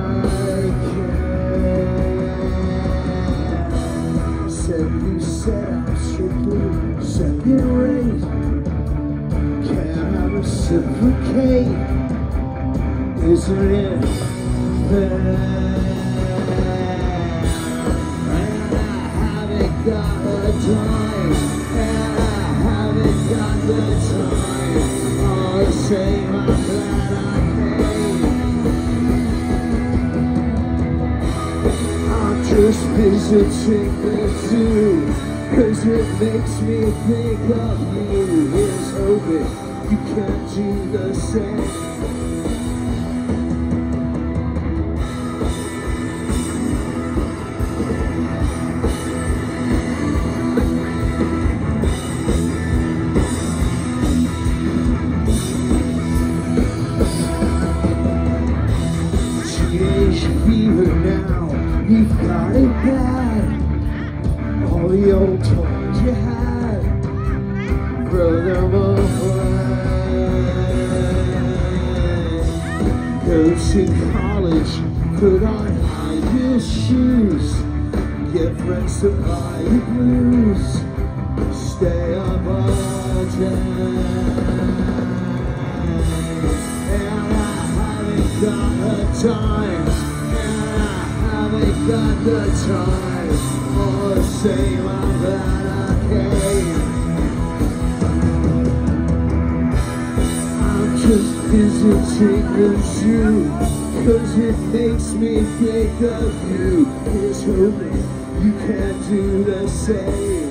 care. Said you said I'm strictly second rate. Can I reciprocate? Isn't it fair? And I haven't got the time. And I haven't got the time. All the same, I'm glad I came. I'm just visiting the zoo, 'cause it makes me think of you. Here's hoping you can do the same. Teenage fever now, you've got it bad. All the old toys you had, throw them away. Go to college, put on high heel shoes, get friends to buy you blues, stay up all day. And I haven't got the time, and I haven't got the time. All the same, I'm glad I came. I'm just visiting the zoo, 'cause it makes me think of you. Here's hoping you can do the same.